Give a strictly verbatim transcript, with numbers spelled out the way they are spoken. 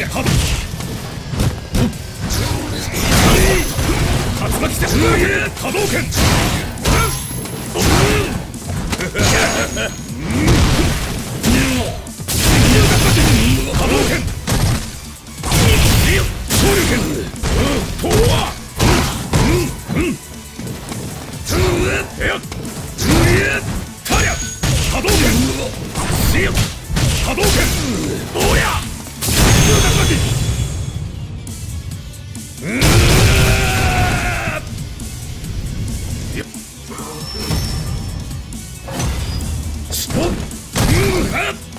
波動竜巻接触波動拳波動拳昇竜拳とわタリャ波動拳シヨ波動拳おや竜巻うーっ